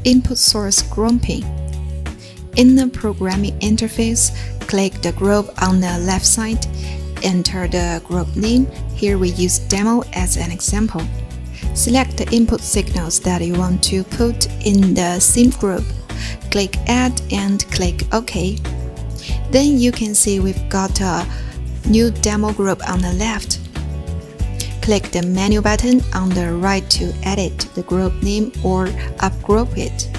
Input source grouping. In the programming interface, click the group on the left side. Enter the group name. Here we use demo as an example. Select the input signals that you want to put in the same group. Click Add and click OK. Then you can see we've got a new demo group on the left. Click the menu button on the right to edit the group name or upgroup it.